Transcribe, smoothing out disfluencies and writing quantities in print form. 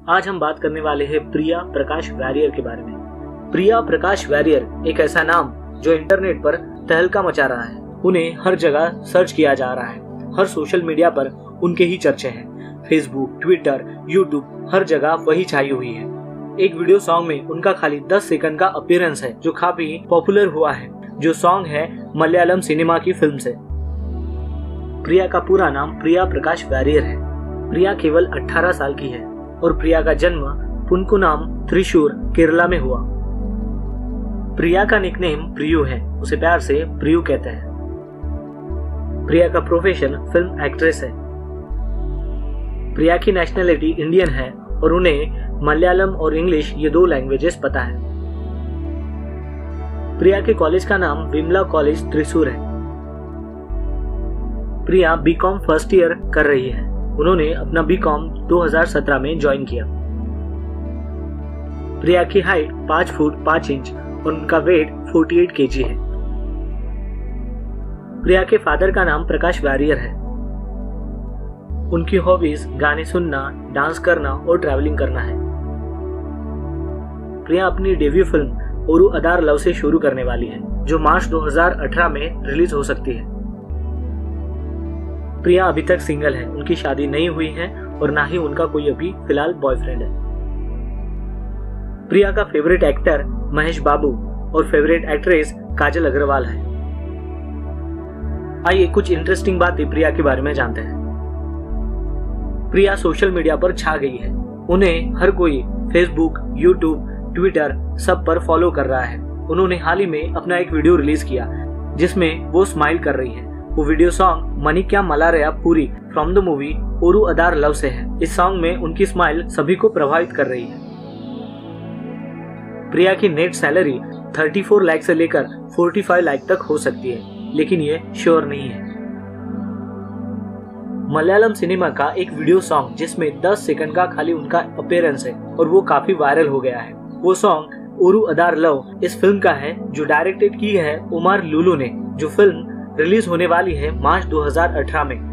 आज हम बात करने वाले हैं प्रिया प्रकाश वारियर के बारे में। प्रिया प्रकाश वारियर एक ऐसा नाम जो इंटरनेट पर तहलका मचा रहा है। उन्हें हर जगह सर्च किया जा रहा है, हर सोशल मीडिया पर उनके ही चर्चे हैं। फेसबुक, ट्विटर, यूट्यूब, हर जगह वही छाई हुई है। एक वीडियो सॉन्ग में उनका खाली 10 सेकंड का अपीयरेंस है जो काफी पॉपुलर हुआ है, जो सॉन्ग है मलयालम सिनेमा की फिल्म से। प्रिया का पूरा नाम प्रिया प्रकाश वारियर है। प्रिया केवल 18 साल की है और प्रिया का जन्म पुनकुनाम, त्रिशूर, केरला में हुआ। प्रिया का निकनेम प्रियू है, उसे प्यार से प्रियू कहते हैं। प्रिया का प्रोफेशन फिल्म एक्ट्रेस है। प्रिया की नेशनलिटी इंडियन है और उन्हें मलयालम और इंग्लिश ये 2 लैंग्वेजेस पता है। प्रिया के कॉलेज का नाम विमला कॉलेज त्रिशूर है। प्रिया बीकॉम फर्स्ट ईयर कर रही है। उन्होंने अपना बीकॉम 2017 में ज्वाइन किया। प्रिया की हाइट 5 फुट 5 इंच और उनका वेट 48 kg है। प्रिया के फादर का नाम प्रकाश वारियर है। उनकी हॉबीज गाने सुनना, डांस करना और ट्रैवलिंग करना है। प्रिया अपनी debut film Oru Adaar love से शुरू करने वाली है, जो मार्च 2018 में रिलीज हो सकती है। प्रिया अभी तक सिंगल है, उनकी शादी नहीं हुई है और ना ही उनका कोई अभी फिलहाल बॉयफ्रेंड है। प्रिया का फेवरेट एक्टर महेश बाबू और फेवरेट एक्ट्रेस काजल अग्रवाल है। आइए कुछ इंटरेस्टिंग बातें प्रिया के बारे में जानते हैं। प्रिया सोशल मीडिया पर छा गई है। उन्हें हर कोई फेसबुक, यूट्यूब, ट्विटर सब पर फॉलो कर रहा है। उन्होंने हाल ही में अपना एक वीडियो रिलीज किया जिसमें वो स्माइल कर रही है। वो video song Manikya Malaraya Poovi from the movie Oru Adaar love से है। इस सॉन्ग में उनकी स्माइल सभी को प्रभावित कर रही है। प्रिया की नेट सैलरी 34 लाख से लेकर 45 लाख तक हो सकती है, लेकिन ये श्योर नहीं है। मलयालम सिनेमा का एक वीडियो सॉन्ग जिसमें 10 सेकंड का खाली उनका अपीयरेंस है और वो काफी वायरल हो गया है। वो सॉन्ग ओरू अदार लव इस फिल्म का है जो डायरेक्टेड की है उमर लुलू ने, जो फिल्म रिलीज होने वाली है मार्च 2018 में।